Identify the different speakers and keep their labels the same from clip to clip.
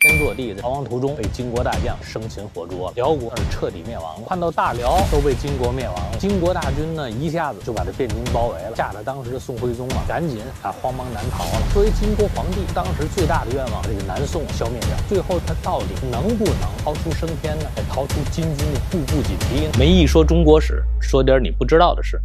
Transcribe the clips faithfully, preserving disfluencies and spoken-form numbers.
Speaker 1: 天祚帝在逃亡途中被金国大将生擒活捉了，辽国是彻底灭亡了。看到大辽都被金国灭亡了，金国大军呢一下子就把这汴京包围了，吓得当时的宋徽宗啊赶紧啊慌忙南逃了。作为金国皇帝，当时最大的愿望，这个南宋消灭掉。最后他到底能不能逃出升天呢？再逃出金军的步步紧逼呢？没一说中国史，说点你不知道的事。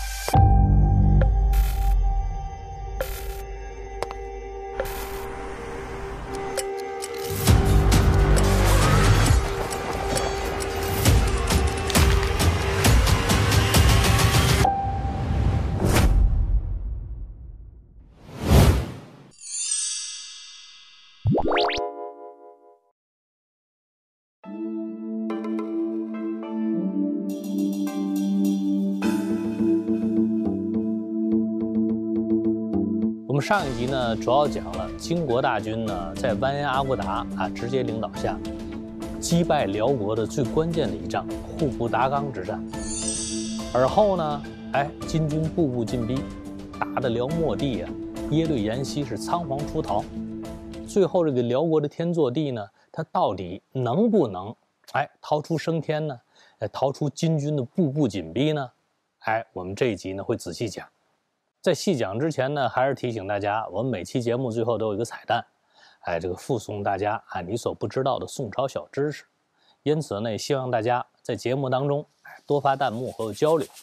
Speaker 1: 我们上一集呢，主要讲了金国大军呢在完颜阿骨打啊直接领导下，击败辽国的最关键的一仗——户部达纲之战。而后呢，哎，金军步步进逼，打得辽末帝啊耶律延禧是仓皇出逃。最后这个辽国的天祚帝呢，他到底能不能哎逃出升天呢？哎，逃出金军的步步紧逼呢？哎，我们这一集呢会仔细讲。在细讲之前呢，还是提醒大家，我们每期节目最后都有一个彩蛋，哎，这个附送大家啊你所不知道的宋朝小知识。因此呢，也希望大家在节目当中哎多发弹幕和交流。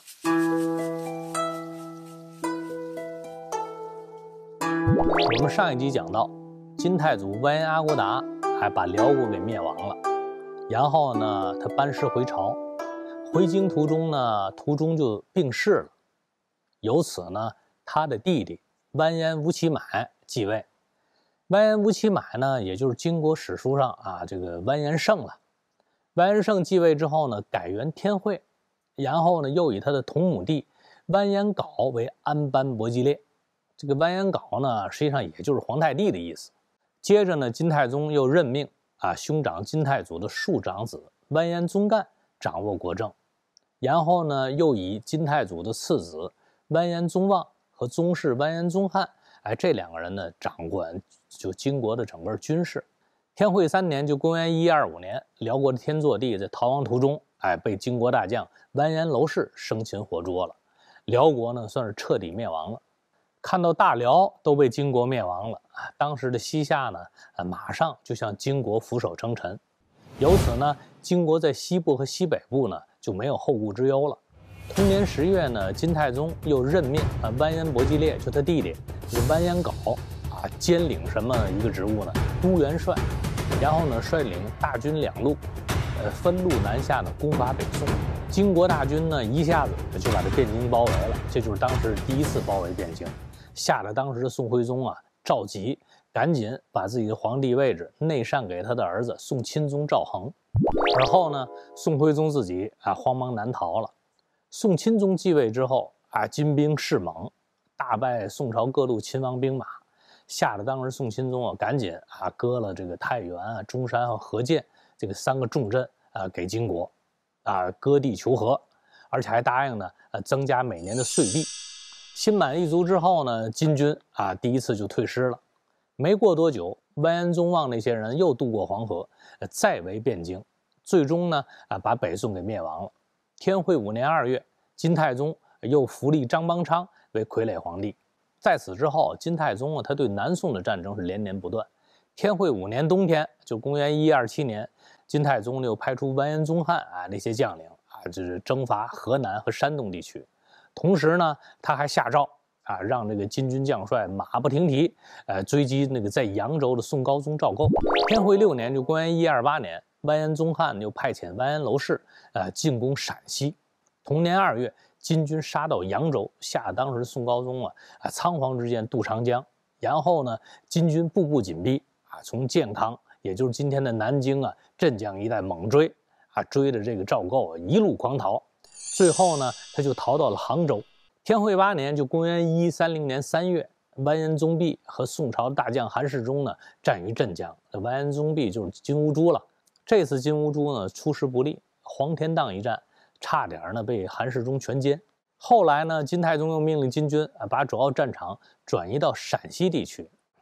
Speaker 1: 我们上一集讲到，金太祖完颜阿骨打还把辽国给灭亡了，然后呢，他班师回朝，回京途中呢，途中就病逝了。由此呢，他的弟弟完颜吴乞买继位。完颜吴乞买呢，也就是金国史书上啊这个完颜晟了。完颜晟继位之后呢，改元天会，然后呢，又以他的同母弟完颜杲为安班伯吉列。这个完颜杲呢，实际上也就是皇太帝的意思。接着呢，金太宗又任命啊兄长金太祖的庶长子完颜宗干掌握国政，然后呢，又以金太祖的次子完颜宗望和宗室完颜宗翰，哎，这两个人呢掌管就金国的整个军事。天会三年，就公元一一二五年，辽国的天祚帝在逃亡途中，哎，被金国大将完颜娄氏生擒活捉了。辽国呢算是彻底灭亡了。看到大辽都被金国灭亡了，当时的西夏呢，啊，马上就向金国俯首称臣。由此呢，金国在西部和西北部呢就没有后顾之忧了。同年十月呢，金太宗又任命啊完颜伯吉列，就他弟弟这个完颜杲啊，兼领什么一个职务呢？都元帅。然后呢，率领大军两路，呃，分路南下呢，攻伐北宋。金国大军呢，一下子就把这汴京包围了，这就是当时第一次包围汴京，吓得当时的宋徽宗啊召集，赶紧把自己的皇帝位置内禅给他的儿子宋钦宗赵恒。而后呢，宋徽宗自己啊慌忙南逃了。宋钦宗继位之后啊，金兵势猛，大败宋朝各路秦王兵马，吓得当时宋钦宗啊赶紧啊割了这个太原啊、中山和河间这个三个重镇啊给金国。啊，割地求和，而且还答应呢，呃，增加每年的岁币。心满意足之后呢，金军啊第一次就退师了。没过多久，完颜宗望那些人又渡过黄河，呃、再围汴京，最终呢啊把北宋给灭亡了。天会五年二月，金太宗又扶立张邦昌为傀儡皇帝。在此之后，金太宗啊他对南宋的战争是连年不断。天会五年冬天，就公元一一二七年。金太宗又派出完颜宗翰啊那些将领啊，就是征伐河南和山东地区。同时呢，他还下诏啊，让这个金军将帅马不停蹄，呃，追击那个在扬州的宋高宗赵构。天会六年，就公元一一二八年，完颜宗翰又派遣完颜娄氏呃进攻陕西。同年二月，金军杀到扬州，吓当时宋高宗啊啊仓皇之间渡长江。然后呢，金军步步紧逼啊，从建康，也就是今天的南京啊。镇江一带猛追啊，追着这个赵构啊一路狂逃，最后呢，他就逃到了杭州。天会八年，就公元一一三零年三月，完颜宗弼和宋朝大将韩世忠呢战于镇江。完颜宗弼就是金兀术了。这次金兀术呢出师不利，黄田荡一战，差点呢被韩世忠全歼。后来呢，金太宗又命令金军啊把主要战场转移到陕西地区。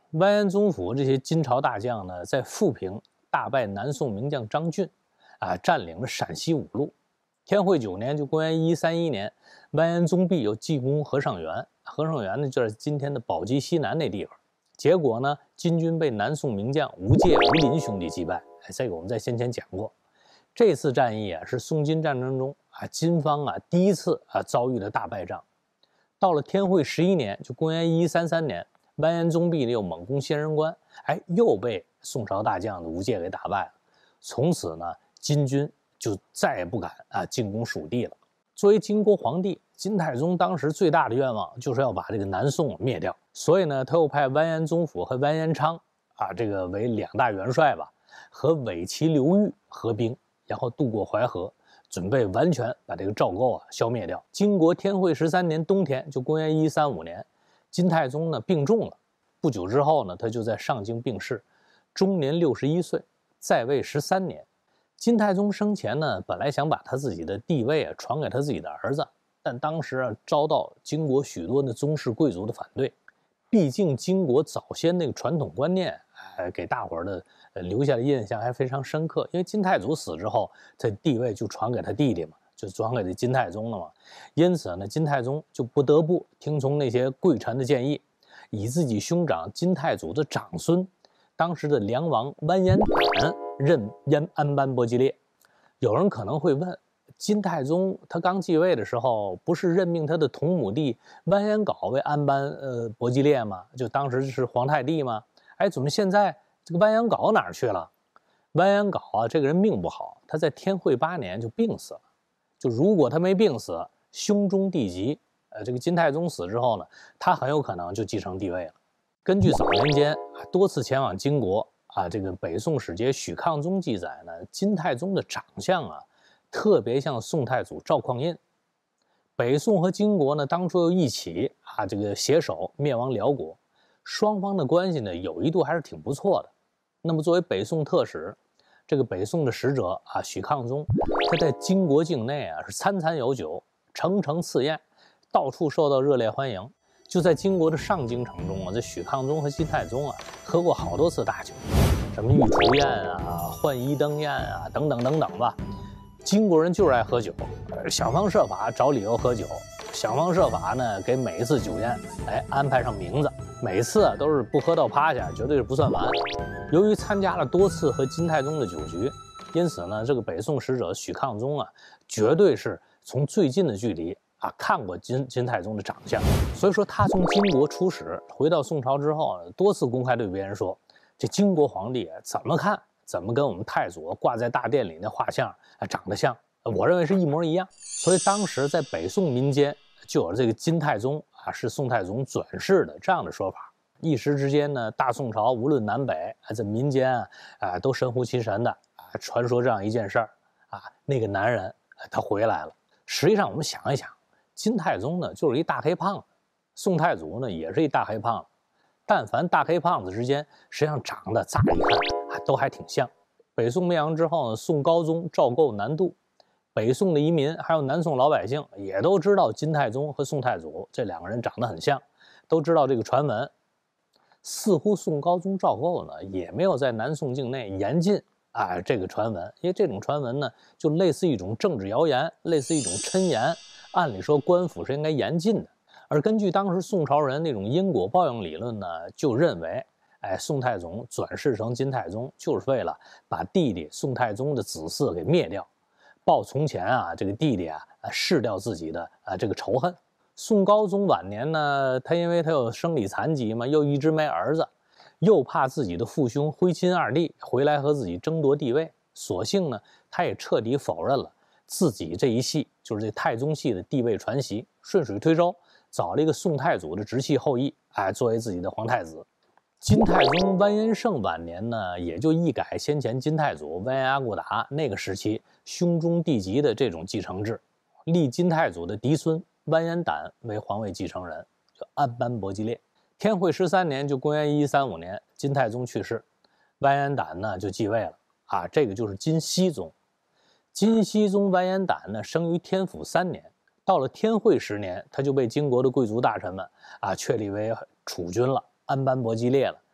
Speaker 1: 完颜宗辅这些金朝大将呢，在富平大败南宋名将张俊，啊，占领了陕西五路。天会九年，就公元一三一年，完颜宗弼又进攻和尚原，和尚原呢就是今天的宝鸡西南那地方。结果呢，金军被南宋名将吴玠、吴林兄弟击败。哎，这个我们在先前讲过。这次战役啊，是宋金战争中啊，金方啊第一次啊遭遇了大败仗。到了天会十一年，就公元一三三年，完颜宗弼又猛攻仙人关，哎，又被宋朝大将的吴玠给打败了。从此呢，金军就再也不敢啊进攻蜀地了。作为金国皇帝，金太宗当时最大的愿望就是要把这个南宋灭掉，所以呢，他又派完颜宗辅和完颜昌啊，这个为两大元帅吧，和伪齐刘裕合兵，然后渡过淮河，准备完全把这个赵构啊消灭掉。经国天会十三年冬天，就公元一三五年，金太宗呢病重了，不久之后呢，他就在上京病逝，终年六十一岁，在位十三年。金太宗生前呢，本来想把他自己的帝位啊传给他自己的儿子，但当时啊遭到金国许多的宗室贵族的反对。毕竟金国早先那个传统观念，哎，给大伙儿的呃留下的印象还非常深刻。因为金太祖死之后，这帝位就传给他弟弟嘛，就传给这金太宗了嘛。因此呢，金太宗就不得不听从那些贵臣的建议，以自己兄长金太祖的长孙，当时的梁王完颜亶任燕安班伯吉列。有人可能会问，金太宗他刚继位的时候，不是任命他的同母弟完颜杲为安班呃伯吉列吗？就当时是皇太弟吗？哎，怎么现在这个完颜杲哪儿去了？完颜杲啊，这个人命不好，他在天会八年就病死了。就如果他没病死，兄终弟及，呃，这个金太宗死之后呢，他很有可能就继承帝位了。根据早年间啊多次前往金国啊，这个北宋使节许抗宗记载呢，金太宗的长相啊，特别像宋太祖赵匡胤。北宋和金国呢，当初又一起啊，这个携手灭亡辽国，双方的关系呢，有一度还是挺不错的。那么作为北宋特使，这个北宋的使者啊，许抗宗，他在金国境内啊是餐餐有酒，城城赐宴，到处受到热烈欢迎。就在金国的上京城中啊，这许抗宗和金太宗啊喝过好多次大酒，什么御厨宴啊、换衣登宴啊，等等等等吧。金国人就是爱喝酒，想方设法找理由喝酒，想方设法呢给每一次酒宴哎安排上名字，每次啊都是不喝到趴下，绝对是不算完。由于参加了多次和金太宗的酒局，因此呢，这个北宋使者许抗宗啊，绝对是从最近的距离啊看过金金太宗的长相，所以说他从金国出使回到宋朝之后，多次公开对别人说，这金国皇帝怎么看怎么跟我们太祖挂在大殿里那画像啊长得像，我认为是一模一样。所以当时在北宋民间就有这个金太宗啊是宋太宗转世的这样的说法。一时之间呢，大宋朝无论南北啊，在民间啊，啊都神乎其神的啊传说这样一件事儿啊，那个男人他回来了。实际上我们想一想，金太宗呢就是一大黑胖子，宋太祖呢也是一大黑胖子，但凡大黑胖子之间，实际上长得乍一看啊都还挺像。北宋灭亡之后呢，宋高宗赵构南渡，北宋的移民还有南宋老百姓也都知道金太宗和宋太祖这两个人长得很像，都知道这个传闻。似乎宋高宗赵构呢也没有在南宋境内严禁啊这个传闻，因为这种传闻呢就类似一种政治谣言，类似一种谶言，按理说官府是应该严禁的。而根据当时宋朝人那种因果报应理论呢，就认为，哎，宋太宗转世成金太宗，就是为了把弟弟宋太宗的子嗣给灭掉，报从前啊这个弟弟啊弑掉自己的啊这个仇恨。宋高宗晚年呢，他因为他有生理残疾嘛，又一直没儿子，又怕自己的父兄徽钦二帝回来和自己争夺帝位，索性呢，他也彻底否认了自己这一系，就是这太宗系的帝位传袭，顺水推舟，找了一个宋太祖的直系后裔，哎，作为自己的皇太子。金太宗完颜晟晚年呢，也就一改先前金太祖完颜阿骨打那个时期兄终弟及的这种继承制，立金太祖的嫡孙完颜亶为皇位继承人，就安班伯吉列。天会十三年，就公元一三五年，金太宗去世，完颜亶呢就继位了啊，这个就是金熙宗。金熙宗完颜亶呢，生于天辅三年，到了天会十年，他就被金国的贵族大臣们啊确立为储君了，安班伯吉列了。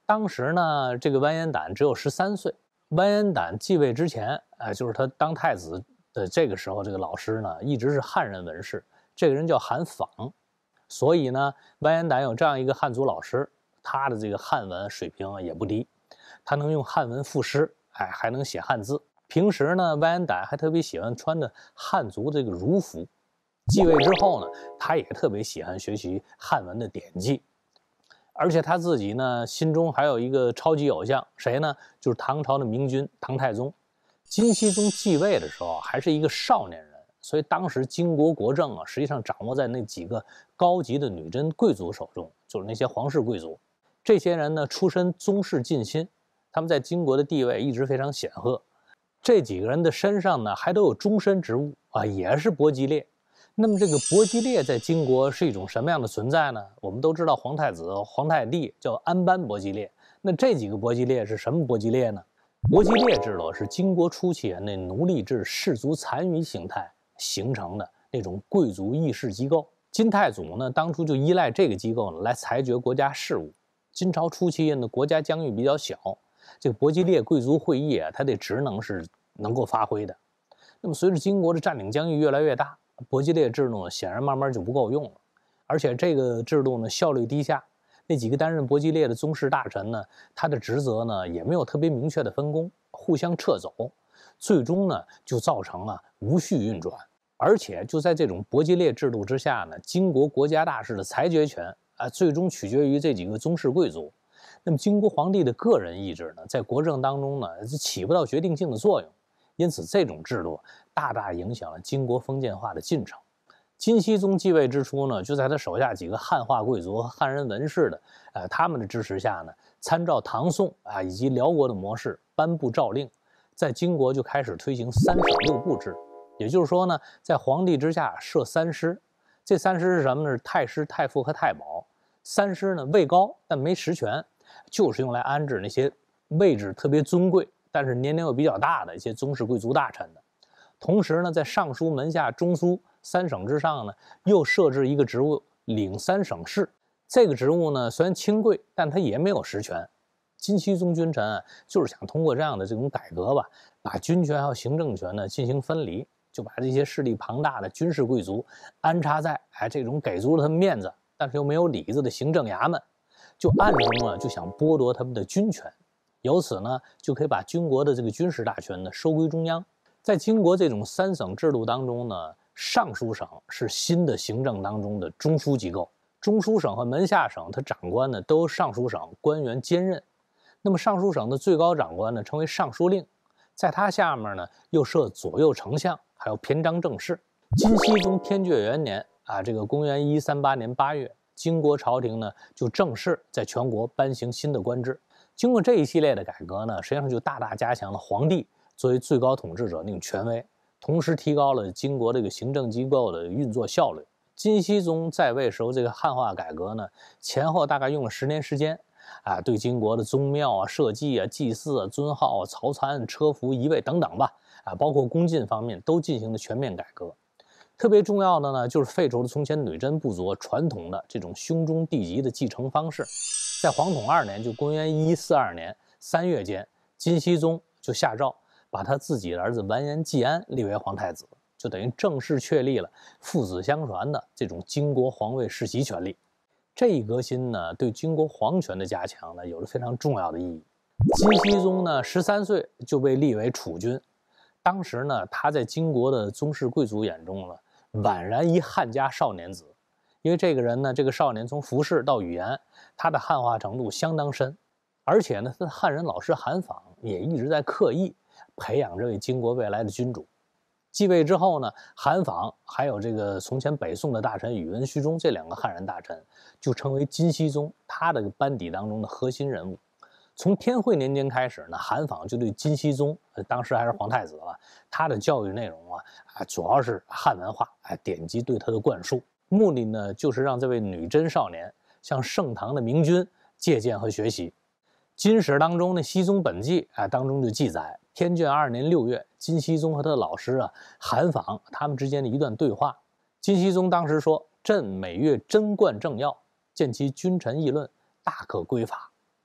Speaker 1: 当时呢，这个完颜亶只有十三岁。完颜亶继位之前，呃，就是他当太子的这个时候，这个老师呢一直是汉人文士，这个人叫韩昉。所以呢，完颜亶有这样一个汉族老师，他的这个汉文水平也不低，他能用汉文赋诗，哎，还能写汉字。平时呢，完颜亶还特别喜欢穿的汉族这个儒服。继位之后呢，他也特别喜欢学习汉文的典籍。而且他自己呢，心中还有一个超级偶像，谁呢？就是唐朝的明君唐太宗。金熙宗继位的时候还是一个少年人，所以当时金国国政啊，实际上掌握在那几个高级的女真贵族手中，就是那些皇室贵族。这些人呢，出身宗室近亲，他们在金国的地位一直非常显赫。这几个人的身上呢，还都有终身职务啊，也是伯吉列。那么这个伯吉列在金国是一种什么样的存在呢？我们都知道皇太子、皇太帝叫安班伯吉列，那这几个伯吉列是什么伯吉列呢？伯吉列制度是金国初期那奴隶制氏族残余形态形成的那种贵族议事机构。金太祖呢，当初就依赖这个机构呢来裁决国家事务。金朝初期呢，国家疆域比较小，这个伯吉列贵族会议啊，它的职能是能够发挥的。那么随着金国的占领疆域越来越大，伯吉列制度呢，显然慢慢就不够用了，而且这个制度呢效率低下。那几个担任伯吉列的宗室大臣呢，他的职责呢也没有特别明确的分工，互相撤走，最终呢就造成啊无序运转。而且就在这种伯吉列制度之下呢，金国国家大事的裁决权啊，最终取决于这几个宗室贵族。那么金国皇帝的个人意志呢，在国政当中呢起不到决定性的作用。因此，这种制度大大影响了金国封建化的进程。金熙宗继位之初呢，就在他手下几个汉化贵族和汉人文士的，呃，他们的支持下呢，参照唐宋啊以及辽国的模式，颁布诏令，在金国就开始推行三省六部制。也就是说呢，在皇帝之下设三师，这三师是什么呢？是太师、太傅和太保。三师呢位高但没实权，就是用来安置那些位置特别尊贵但是年龄又比较大的一些宗室贵族大臣的。同时呢，在尚书、门下、中书三省之上呢，又设置一个职务，领三省事。这个职务呢，虽然清贵，但他也没有实权。金熙宗君臣啊，就是想通过这样的这种改革吧，把军权还有行政权呢进行分离，就把这些势力庞大的军事贵族安插在哎这种给足了他们面子，但是又没有里子的行政衙门，就暗中啊就想剥夺他们的军权。由此呢，就可以把军国的这个军事大权呢收归中央。在金国这种三省制度当中呢，尚书省是新的行政当中的中枢机构，中书省和门下省它长官呢都由尚书省官员兼任。那么尚书省的最高长官呢称为尚书令，在他下面呢又设左右丞相，还有偏章政事。金熙宗天眷元年啊，这个公元一三八年八月，金国朝廷呢就正式在全国颁行新的官制。经过这一系列的改革呢，实际上就大大加强了皇帝作为最高统治者那种权威，同时提高了金国这个行政机构的运作效率。金熙宗在位时候，这个汉化改革呢，前后大概用了十年时间，啊，对金国的宗庙啊、社稷啊、祭祀啊、尊号啊、曹参、车服、仪位等等吧，啊，包括宫禁方面都进行了全面改革。特别重要的呢，就是废除了从前女真部族传统的这种兄终弟及的继承方式。在皇统二年，就公元一四二年三月间，金熙宗就下诏把他自己的儿子完颜季安立为皇太子，就等于正式确立了父子相传的这种金国皇位世袭权利。这一革新呢，对金国皇权的加强呢，有着非常重要的意义。金熙宗呢，十三岁就被立为储君，当时呢，他在金国的宗室贵族眼中呢，宛然一汉家少年子。因为这个人呢，这个少年从服饰到语言，他的汉化程度相当深，而且呢，他的汉人老师韩昉也一直在刻意培养这位金国未来的君主。继位之后呢，韩昉还有这个从前北宋的大臣宇文虚中这两个汉人大臣，就成为金熙宗他的班底当中的核心人物。从天会年间开始呢，韩昉就对金熙宗，当时还是皇太子了，他的教育内容啊，啊主要是汉文化，啊典籍对他的灌输。目的呢，就是让这位女真少年向盛唐的明君借鉴和学习。金史当中的《熙宗本纪》啊，当中就记载，天眷二年六月，金熙宗和他的老师啊韩昉他们之间的一段对话。金熙宗当时说：“朕每月贞观政要，见其君臣议论，大可归法。”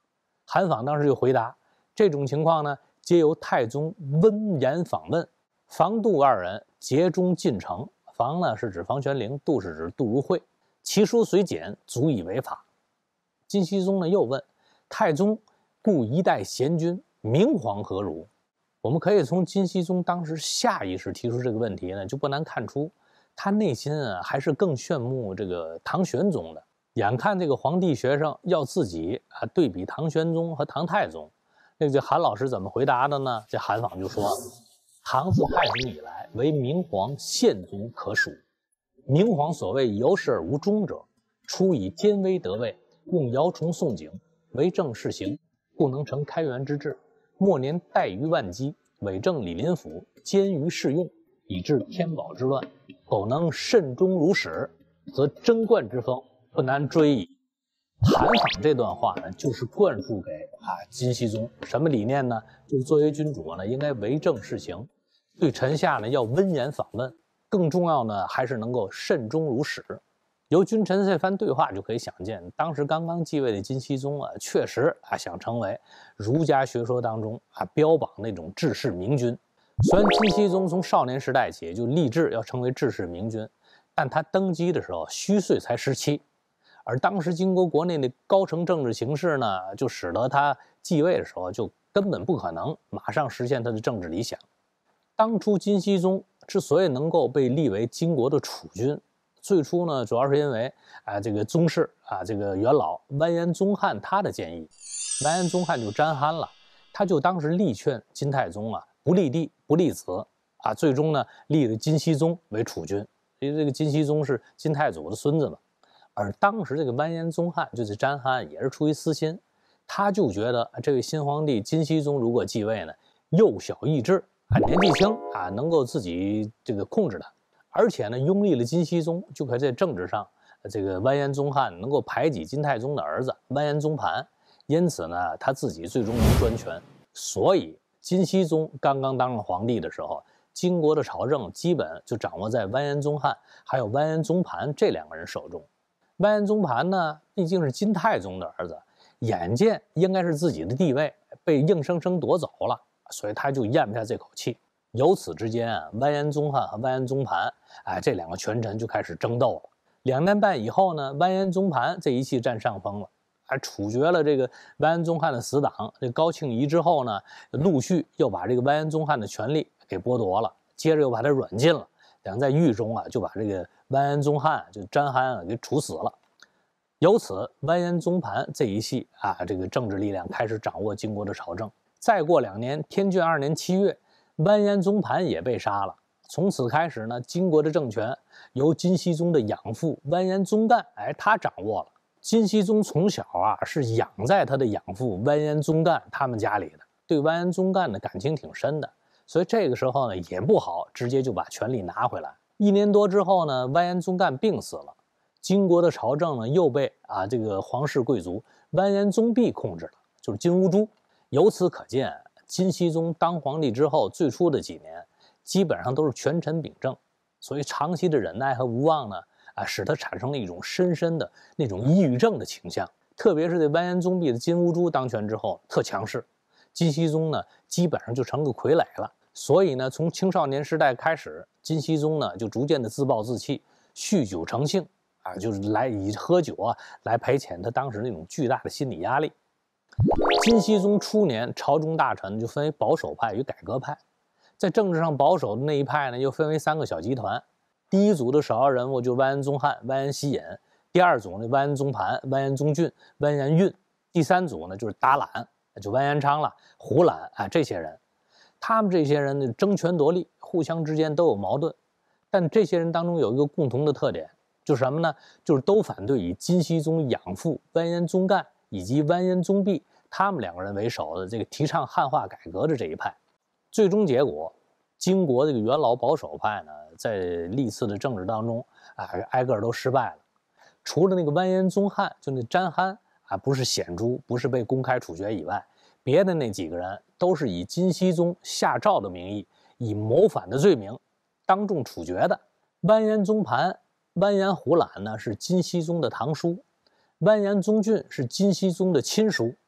Speaker 1: 韩昉当时就回答，这种情况呢，皆由太宗温言访问，房杜二人节中进城。房呢是指房玄龄，杜是指杜如晦，其书虽简，足以为法。金熙宗呢又问太宗，故一代贤君，明皇何如？我们可以从金熙宗当时下意识提出这个问题呢，就不难看出他内心啊还是更炫目这个唐玄宗的。眼看这个皇帝学生要自己啊对比唐玄宗和唐太宗，那个韩老师怎么回答的呢？这韩昉就说，唐自太宗以来，为明皇宪宗可属。明皇所谓有始而无终者，初以奸威得位，用姚崇宋景，为政事行，故能成开元之治。末年怠于万机，伪政李林甫，奸于适用，以致天宝之乱。苟能慎终如始，则贞观之风不难追矣。韩昉这段话呢，就是灌输给啊金熙宗什么理念呢？就是作为君主呢，应该为政事行，对臣下呢要温言访问，更重要呢还是能够慎终如始。由君臣这番对话就可以想见，当时刚刚继位的金熙宗啊，确实啊想成为儒家学说当中啊标榜那种治世明君。虽然金熙宗从少年时代起就立志要成为治世明君，但他登基的时候虚岁才十七，而当时经过国内的高层政治形势呢，就使得他继位的时候就根本不可能马上实现他的政治理想。当初金熙宗之所以能够被立为金国的储君，最初呢，主要是因为啊，这个宗室啊，这个元老完颜宗翰他的建议。完颜宗翰就沾憨了，他就当时力劝金太宗啊，不立弟，不立子啊，最终呢，立了金熙宗为储君，因为这个金熙宗是金太祖的孙子嘛。而当时这个完颜宗翰就是沾憨，也是出于私心，他就觉得这位新皇帝金熙宗如果继位呢，幼小易智啊，年纪轻啊，能够自己这个控制他。而且呢，拥立了金熙宗，就可以在政治上，这个完颜宗翰能够排挤金太宗的儿子完颜宗盘，因此呢，他自己最终能专权。所以，金熙宗刚刚当上皇帝的时候，金国的朝政基本就掌握在完颜宗翰还有完颜宗盘这两个人手中。完颜宗盘呢，毕竟是金太宗的儿子，眼见应该是自己的地位被硬生生夺走了，所以他就咽不下这口气。由此之间啊，完颜宗翰和完颜宗盘，哎，这两个权臣就开始争斗了。两年半以后呢，完颜宗盘这一气占上风了，还处决了这个完颜宗翰的死党这高庆仪之后呢，陆续又把这个完颜宗翰的权力给剥夺了，接着又把他软禁了。两在狱中啊，就把这个完颜宗翰就沾憨啊给处死了。由此，完颜宗盘这一系啊，这个政治力量开始掌握金国的朝政。再过两年，天眷二年七月。完颜宗盘也被杀了。从此开始呢，金国的政权由金熙宗的养父完颜宗干，哎，他掌握了。金熙宗从小啊是养在他的养父完颜宗干他们家里的，对完颜宗干的感情挺深的，所以这个时候呢也不好直接就把权力拿回来。一年多之后呢，完颜宗干病死了，金国的朝政呢又被啊这个皇室贵族完颜宗弼控制了，就是金兀术。由此可见，金熙宗当皇帝之后，最初的几年基本上都是权臣秉政，所以长期的忍耐和无望呢，啊，使他产生了一种深深的那种抑郁症的倾向。特别是在完颜宗弼的金兀术当权之后，特强势，金熙宗呢基本上就成个傀儡了。所以呢，从青少年时代开始，金熙宗呢就逐渐的自暴自弃，酗酒成性，啊，就是来以喝酒啊来排遣他当时那种巨大的心理压力。金熙宗初年，朝中大臣就分为保守派与改革派。在政治上保守的那一派呢，又分为三个小集团。第一组的首要人物就是完颜宗翰、完颜希尹；第二组呢，完颜宗盘、完颜宗俊、完颜运；第三组呢，就是达览，就完颜昌了、胡览啊这些人。他们这些人呢，争权夺利，互相之间都有矛盾。但这些人当中有一个共同的特点，就是什么呢？就是都反对以金熙宗养父完颜宗干以及完颜宗弼他们两个人为首的这个提倡汉化改革的这一派。最终结果，金国这个元老保守派呢，在历次的政治当中啊，挨个都失败了。除了那个完颜宗翰，就那沾憨啊，不是显诛，不是被公开处决以外，别的那几个人都是以金熙宗下诏的名义，以谋反的罪名当众处决的。完颜宗盘、完颜胡览呢是金熙宗的堂叔，完颜宗俊是金熙宗的亲叔，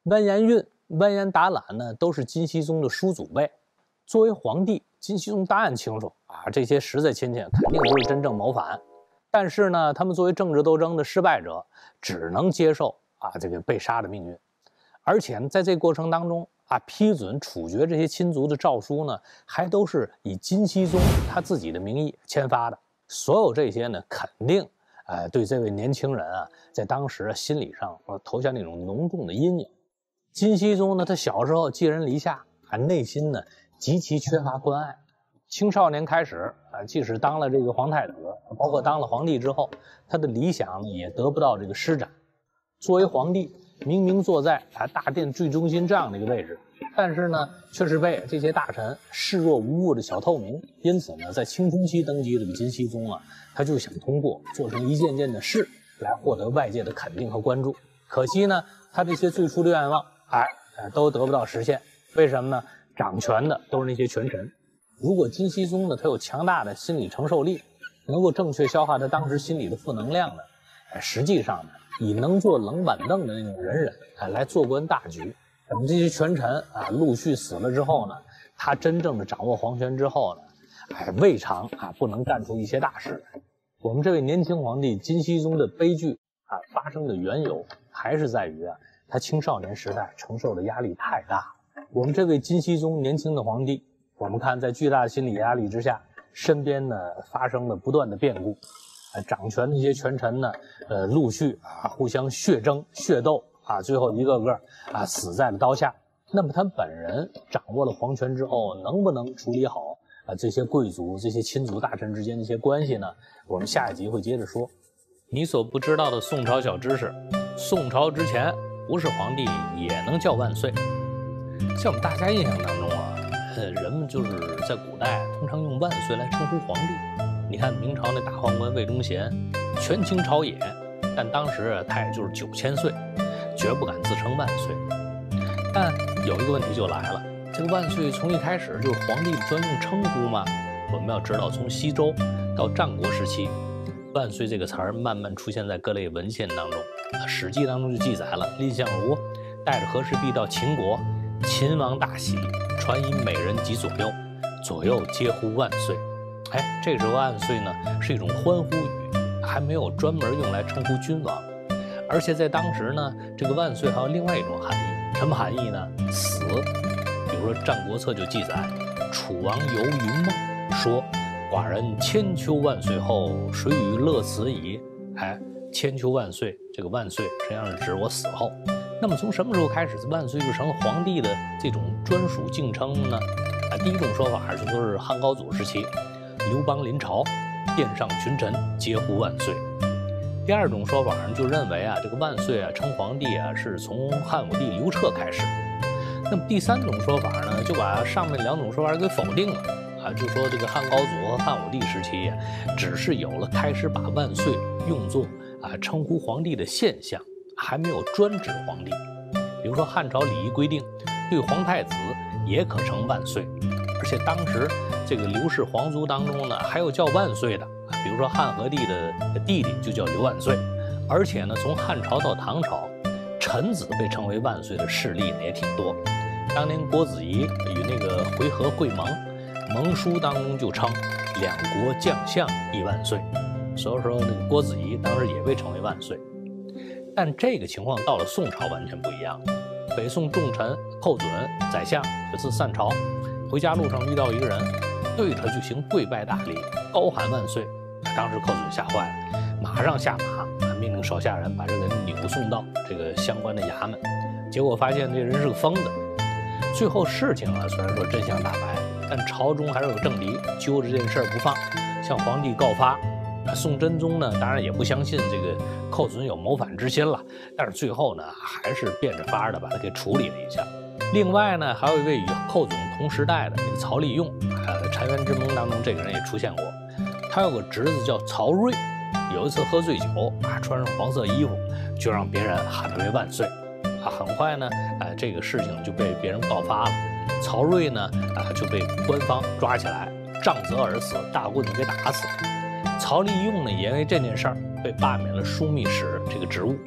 Speaker 1: 完颜运、完颜达览呢，都是金熙宗的叔祖辈。作为皇帝，金熙宗当然清楚啊，这些实在亲戚肯定不是真正谋反。但是呢，他们作为政治斗争的失败者，只能接受啊这个被杀的命运。而且呢，在这个过程当中啊，批准处决这些亲族的诏书呢，还都是以金熙宗他自己的名义签发的。所有这些呢，肯定呃对这位年轻人啊，在当时心理上投下那种浓重的阴影。金熙宗呢，他小时候寄人篱下，啊，内心呢极其缺乏关爱。青少年开始啊，即使当了这个皇太子，包括当了皇帝之后，他的理想呢也得不到这个施展。作为皇帝，明明坐在啊大殿最中心这样的一个位置，但是呢，却是被这些大臣视若无物的小透明。因此呢，在青春期登基的金熙宗啊，他就想通过做成一件件的事来获得外界的肯定和关注。可惜呢，他这些最初的愿望，哎，都得不到实现。为什么呢？掌权的都是那些权臣。如果金熙宗呢，他有强大的心理承受力，能够正确消化他当时心理的负能量呢，实际上呢，以能坐冷板凳的那种人人啊来做观大局。等这些权臣啊陆续死了之后呢，他真正的掌握皇权之后呢，哎，未尝啊不能干出一些大事来。我们这位年轻皇帝金熙宗的悲剧啊发生的缘由，还是在于啊他青少年时代承受的压力太大。我们这位金熙宗年轻的皇帝，我们看在巨大的心理压力之下，身边呢发生了不断的变故。呃，掌权的一些权臣呢，呃，陆续啊互相血争、血斗啊，最后一个个啊死在了刀下。那么他本人掌握了皇权之后，能不能处理好啊这些贵族、这些亲族大臣之间的一些关系呢？我们下一集会接着说。你所不知道的宋朝小知识：宋朝之前，不是皇帝也能叫万岁。在我们大家印象当中啊，呃，人们就是在古代通常用万岁来称呼皇帝。你看明朝那大宦官魏忠贤，权倾朝野，但当时他也就是九千岁，绝不敢自称万岁。但有一个问题就来了，这个万岁从一开始就是皇帝的专用称呼吗？我们要知道，从西周到战国时期，万岁这个词儿慢慢出现在各类文献当中。《史记》当中就记载了，蔺相如带着和氏璧到秦国，秦王大喜，传以美人及左右，左右皆呼万岁。哎，这时候万岁呢是一种欢呼语，还没有专门用来称呼君王。而且在当时呢，这个万岁还有另外一种含义，什么含义呢？死。比如说《战国策》就记载，楚王游云梦说：“寡人千秋万岁后，谁与乐此矣？”哎，千秋万岁，这个万岁实际上是指我死后。那么从什么时候开始，万岁就成了皇帝的这种专属敬称呢？啊，第一种说法就说是汉高祖时期，刘邦临朝，殿上群臣皆呼万岁。第二种说法呢，就认为啊，这个万岁啊称皇帝啊是从汉武帝刘彻开始。那么第三种说法呢，就把上面两种说法给否定了啊，就说这个汉高祖和汉武帝时期啊，只是有了开始把万岁用作啊称呼皇帝的现象，还没有专指皇帝。比如说汉朝礼仪规定，对皇太子也可称万岁，而且当时这个刘氏皇族当中呢，还有叫万岁的，比如说汉和帝的弟弟就叫刘万岁。而且呢，从汉朝到唐朝，臣子被称为万岁的事例呢也挺多。当年郭子仪与那个回纥会盟，盟书当中就称两国将相亦万岁，所以说那个郭子仪当时也被称为万岁。但这个情况到了宋朝完全不一样。北宋重臣寇准宰相有次散朝，回家路上遇到一个人，对他就行跪拜大礼，高喊万岁。当时寇准吓坏了，马上下马，命令手下人把这个人扭送到这个相关的衙门。结果发现这人是个疯子。最后事情啊，虽然说真相大白，但朝中还是有政敌揪着这件事儿不放，向皇帝告发。宋真宗呢，当然也不相信这个寇准有谋反之心了，但是最后呢，还是变着法的把他给处理了一下。另外呢，还有一位与寇准同时代的这个曹利用，呃，澶渊之盟当中这个人也出现过。他有个侄子叫曹睿，有一次喝醉酒啊，穿上黄色衣服，就让别人喊他为万岁。啊，很快呢，呃，这个事情就被别人告发了。曹睿呢，啊，就被官方抓起来，杖责而死，大棍子给打死。曹利用呢，也因为这件事儿被罢免了枢密使这个职务。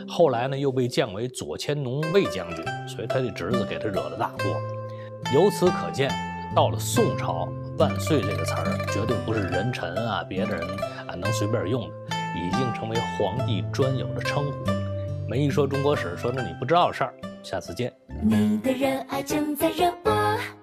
Speaker 1: 后来呢又被降为左迁农卫将军，所以他的侄子给他惹了大祸。由此可见，到了宋朝，万岁这个词儿绝对不是人臣啊别的人啊能随便用的，已经成为皇帝专有的称呼了。没一说中国史，说着你不知道的事儿，下次见。
Speaker 2: 你的热爱正在热播。